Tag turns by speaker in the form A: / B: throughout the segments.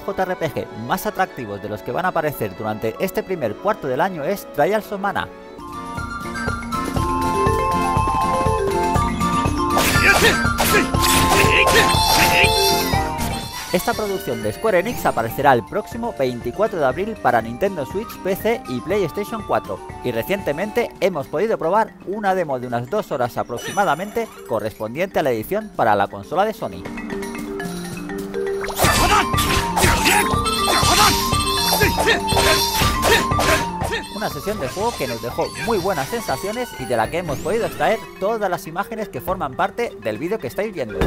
A: JRPG más atractivos de los que van a aparecer durante este primer cuarto del año es Trials of Mana. Esta producción de Square Enix aparecerá el próximo 24 de abril para Nintendo Switch, PC y PlayStation 4, y recientemente hemos podido probar una demo de unas 2 horas aproximadamente correspondiente a la edición para la consola de Sony. Una sesión de juego que nos dejó muy buenas sensaciones y de la que hemos podido extraer todas las imágenes que forman parte del vídeo que estáis viendo.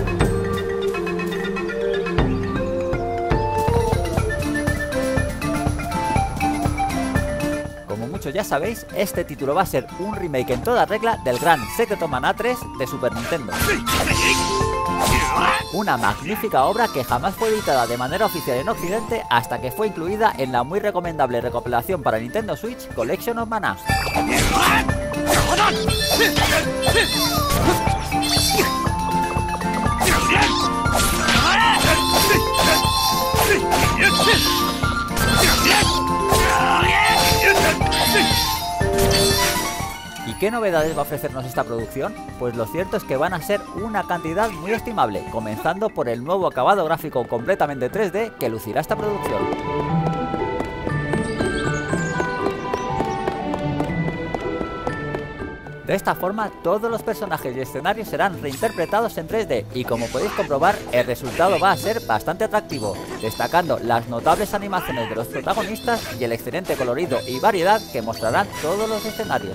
A: Ya sabéis, este título va a ser un remake en toda regla del gran Secret of Mana 3 de Super Nintendo. Una magnífica obra que jamás fue editada de manera oficial en Occidente hasta que fue incluida en la muy recomendable recopilación para Nintendo Switch Collection of Mana. ¿Y qué novedades va a ofrecernos esta producción? Pues lo cierto es que van a ser una cantidad muy estimable, comenzando por el nuevo acabado gráfico completamente 3D que lucirá esta producción. De esta forma, todos los personajes y escenarios serán reinterpretados en 3D y como podéis comprobar, el resultado va a ser bastante atractivo, destacando las notables animaciones de los protagonistas y el excelente colorido y variedad que mostrarán todos los escenarios.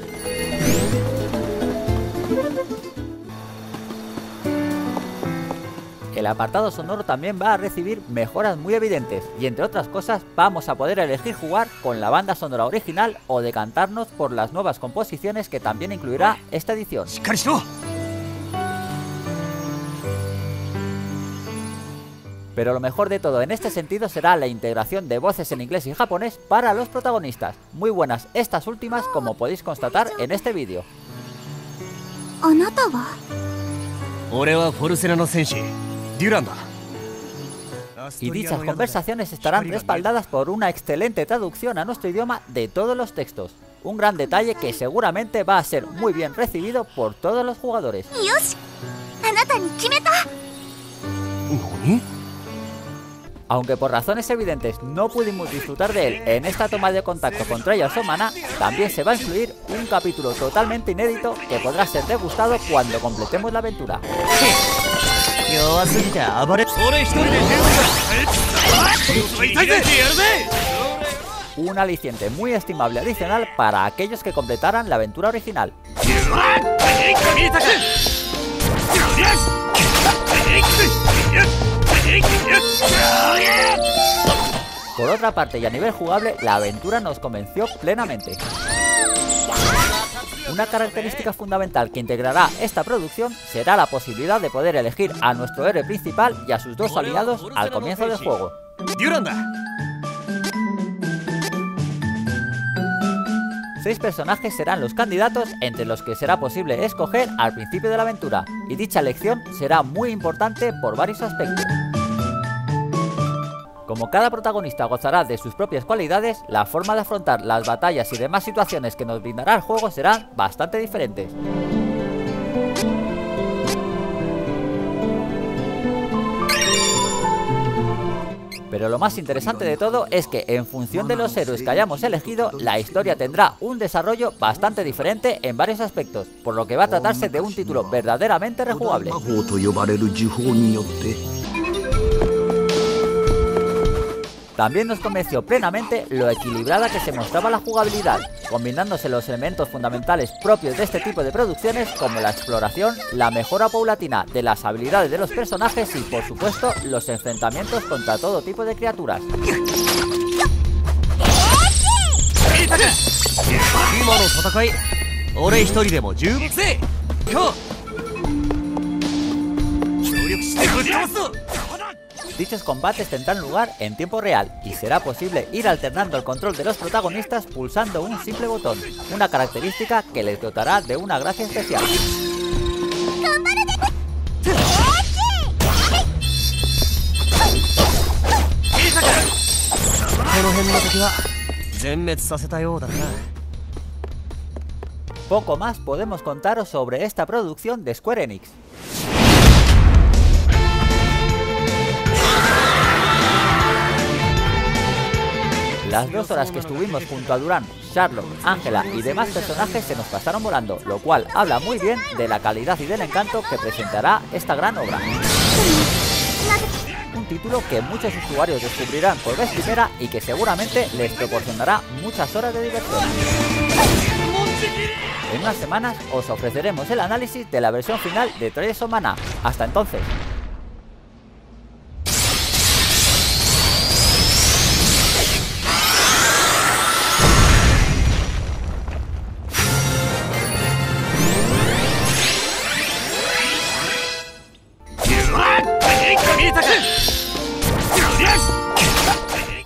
A: El apartado sonoro también va a recibir mejoras muy evidentes y entre otras cosas vamos a poder elegir jugar con la banda sonora original o decantarnos por las nuevas composiciones que también incluirá esta edición. Pero lo mejor de todo en este sentido será la integración de voces en inglés y japonés para los protagonistas. Muy buenas estas últimas, como podéis constatar en este vídeo. Y dichas conversaciones estarán respaldadas por una excelente traducción a nuestro idioma de todos los textos. Un gran detalle que seguramente va a ser muy bien recibido por todos los jugadores. Aunque por razones evidentes no pudimos disfrutar de él en esta toma de contacto con Trials of Mana, también se va a incluir un capítulo totalmente inédito que podrá ser degustado cuando completemos la aventura. Un aliciente muy estimable adicional para aquellos que completaran la aventura original. Por otra parte y a nivel jugable, la aventura nos convenció plenamente. Una característica fundamental que integrará esta producción será la posibilidad de poder elegir a nuestro héroe principal y a sus dos aliados al comienzo del juego. 6 personajes serán los candidatos entre los que será posible escoger al principio de la aventura, y dicha elección será muy importante por varios aspectos. Como cada protagonista gozará de sus propias cualidades, la forma de afrontar las batallas y demás situaciones que nos brindará el juego serán bastante diferentes. Pero lo más interesante de todo es que en función de los héroes que hayamos elegido, la historia tendrá un desarrollo bastante diferente en varios aspectos, por lo que va a tratarse de un título verdaderamente rejugable. También nos convenció plenamente lo equilibrada que se mostraba la jugabilidad, combinándose los elementos fundamentales propios de este tipo de producciones como la exploración, la mejora paulatina de las habilidades de los personajes y por supuesto los enfrentamientos contra todo tipo de criaturas. Dichos combates tendrán lugar en tiempo real y será posible ir alternando el control de los protagonistas pulsando un simple botón, una característica que les dotará de una gracia especial.
B: 辺の敵は全滅させたようだな。
A: Poco más podemos contaros sobre esta producción de Square Enix. Las 2 horas que estuvimos junto a Durán, Sherlock, Ángela y demás personajes se nos pasaron volando, lo cual habla muy bien de la calidad y del encanto que presentará esta gran obra. Un título que muchos usuarios descubrirán por vez primera y que seguramente les proporcionará muchas horas de diversión. En unas semanas os ofreceremos el análisis de la versión final de Trials of Mana. Hasta entonces.
B: ¡Ah!